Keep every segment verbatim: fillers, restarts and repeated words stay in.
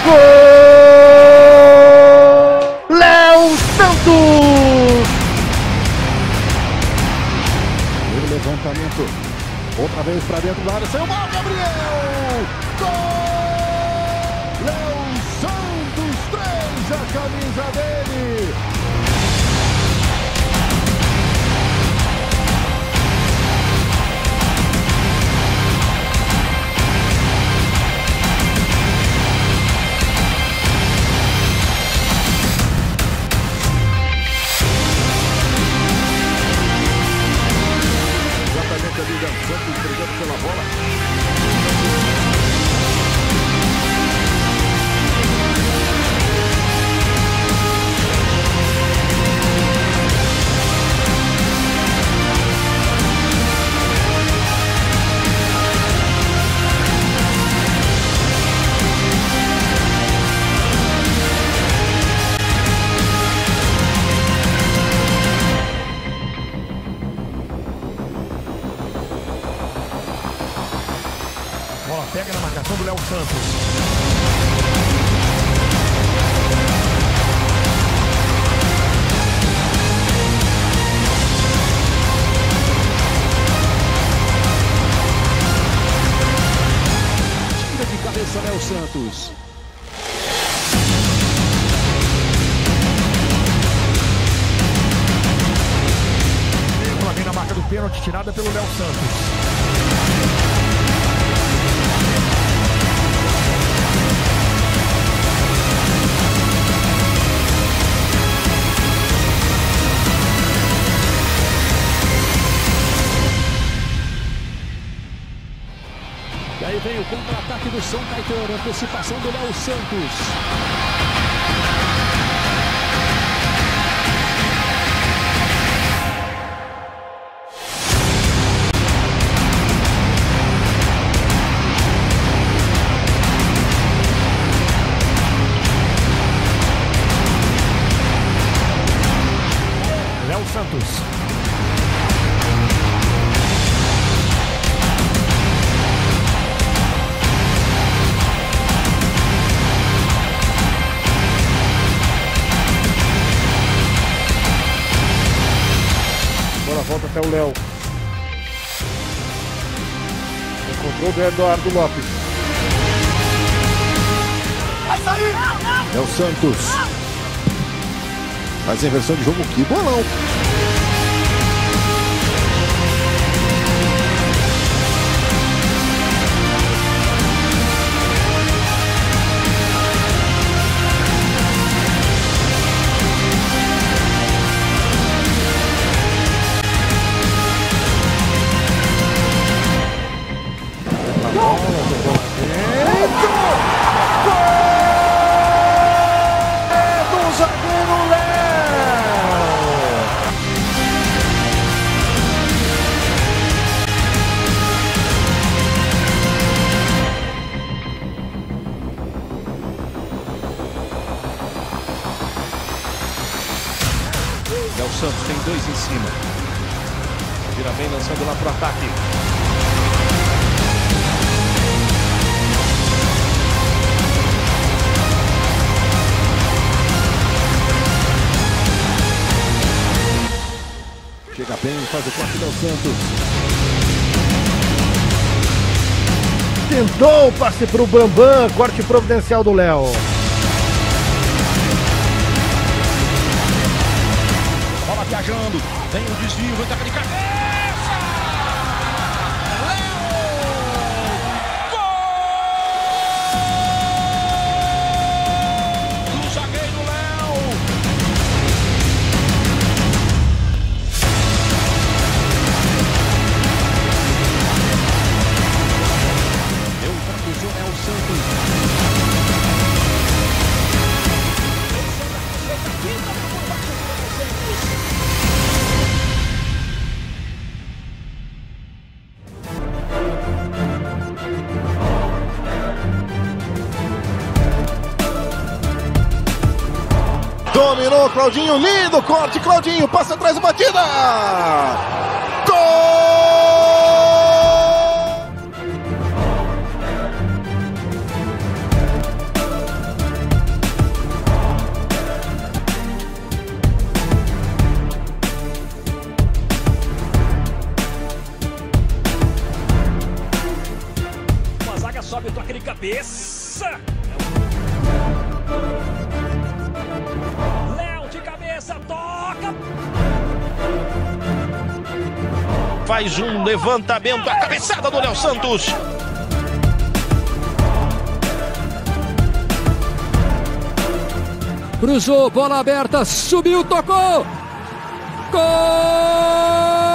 Gol! Léo Santos! O levantamento, outra vez para dentro da área, saiu mal, Gabriel! Gol! Léo Santos, três, a camisa dele! Santos brigando pela bola. Bola pega na marcação do Léo Santos. Tira de cabeça Léo Santos. Bola vem na marca do pênalti, tirada pelo Léo Santos. E aí vem o contra-ataque do São Caetano, antecipação do Léo Santos. Léo Santos. Bola volta até o Léo. Encontrou o Eduardo Lopes. Vai sair! Léo Santos. Faz a inversão de jogo, que bolão. Léo Santos tem dois em cima. Vira bem lançando lá pro ataque. Chega bem, faz o corte Léo Santos. Tentou o passe pro Bambam, corte providencial do Léo. Bola viajando, vem o desvio, vem taca de cabeça! Léo! Gol! Do zagueiro Léo! Deu o trago do Léo Santos. Dominou Claudinho, lindo corte, Claudinho, passa atrás da batida! Gol! cabeça. Léo de cabeça, toca. Faz um levantamento, a cabeçada do Léo Santos. Cruzou, bola aberta, subiu, tocou. Gol!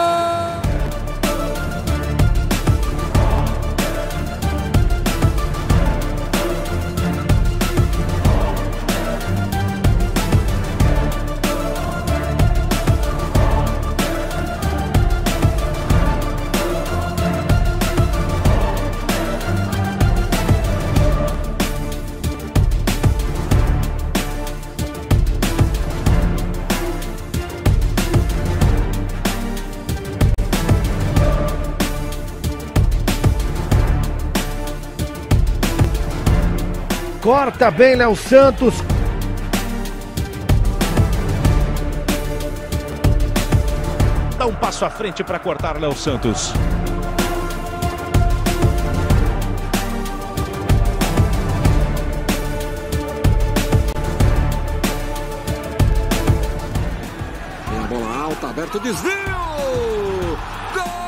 Corta bem, Léo Santos. Dá um passo à frente para cortar Léo Santos. Tem a bola alta, aberto, desvio! Gol!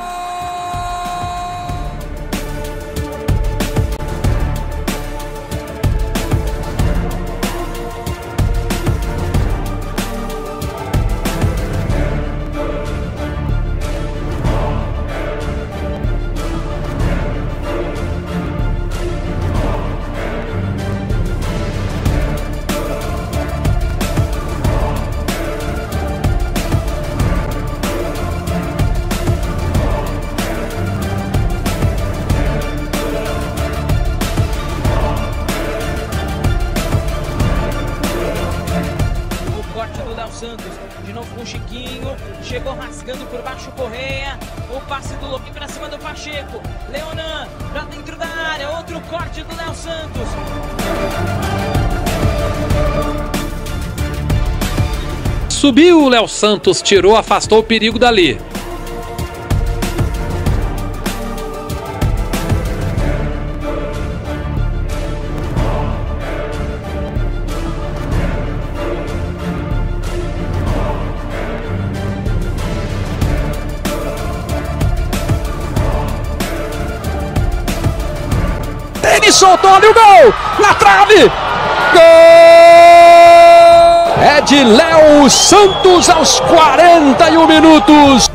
Santos, de novo com o Chiquinho, chegou rasgando por baixo o Correia, o passe do Lopinho para cima do Pacheco, Leonan para dentro da área, outro corte do Léo Santos. Subiu o Léo Santos, tirou, afastou o perigo dali. Ele soltou ali o gol, na trave, gol! É de Léo Santos aos quarenta e um minutos.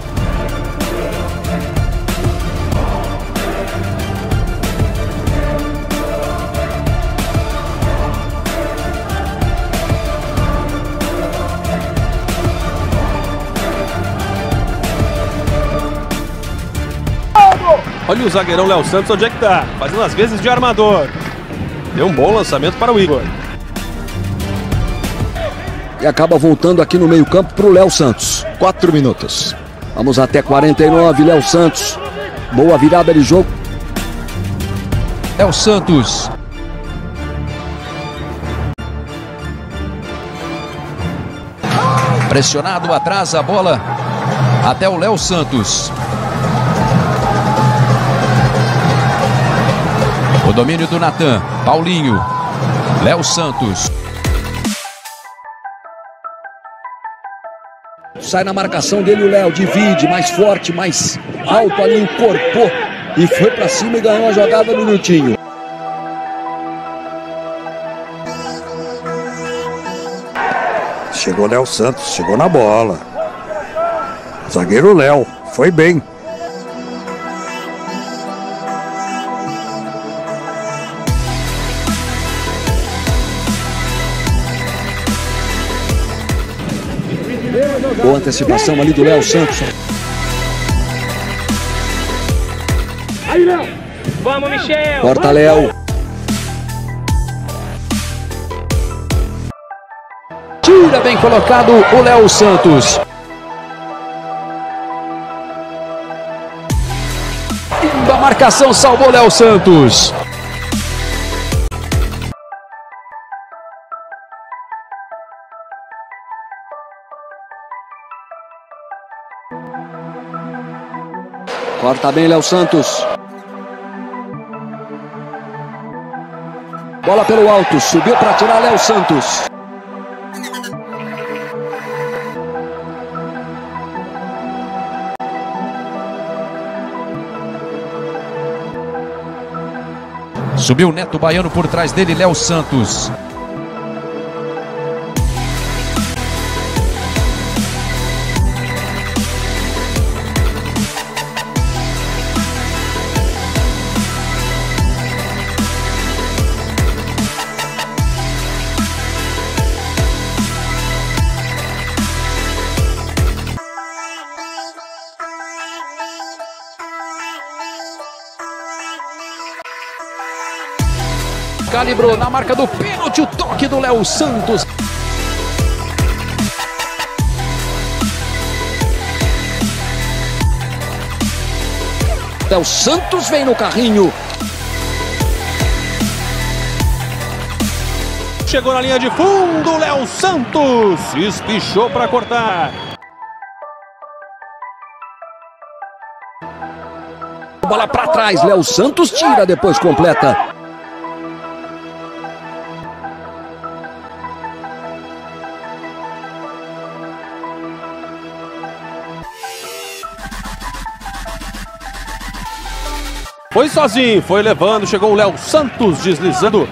Olha o zagueirão Léo Santos, onde é que tá? Fazendo as vezes de armador. Deu um bom lançamento para o Igor. E acaba voltando aqui no meio campo para o Léo Santos. Quatro minutos. Vamos até quarenta e nove, Léo Santos. Boa virada de jogo. Léo Santos. Pressionado atrás a bola. Até o Léo Santos. O domínio do Natan, Paulinho, Léo Santos. Sai na marcação dele o Léo, divide, mais forte, mais alto ali, encorpou e foi pra cima e ganhou a jogada no minutinho. Chegou Léo Santos, chegou na bola. Zagueiro Léo, foi bem. Boa antecipação ali do Léo Santos. Aí, Léo! Vamos, Michel! Corta Léo. Tira bem colocado o Léo Santos. A marcação salvou Léo Santos. Corta bem Léo Santos. Bola pelo alto, subiu para tirar Léo Santos. Subiu o Neto Baiano por trás dele, Léo Santos. Calibrou na marca do pênalti, o toque do Léo Santos. Léo Santos vem no carrinho. Chegou na linha de fundo, Léo Santos espichou para cortar. Bola para trás, Léo Santos tira, depois completa. Foi sozinho, foi levando, chegou o Léo Santos deslizando.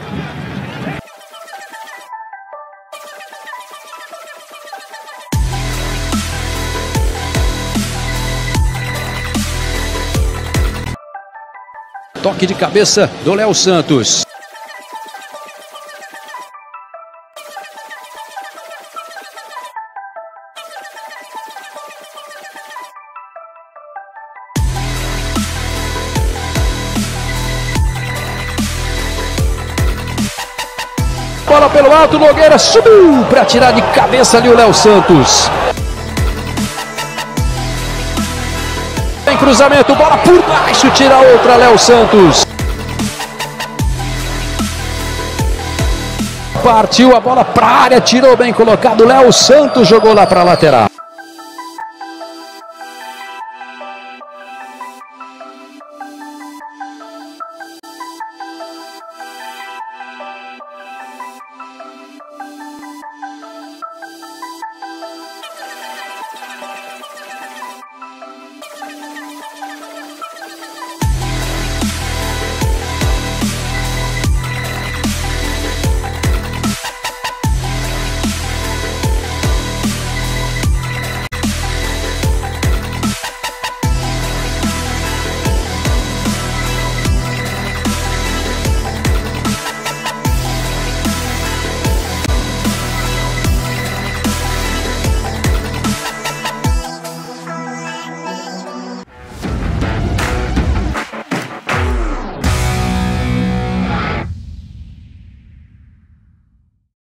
Toque de cabeça do Léo Santos. Bola pelo alto, Nogueira subiu para tirar de cabeça ali o Léo Santos. Tem cruzamento, bola por baixo, tira outra, Léo Santos. Partiu a bola para a área, tirou bem colocado, Léo Santos jogou lá para a lateral.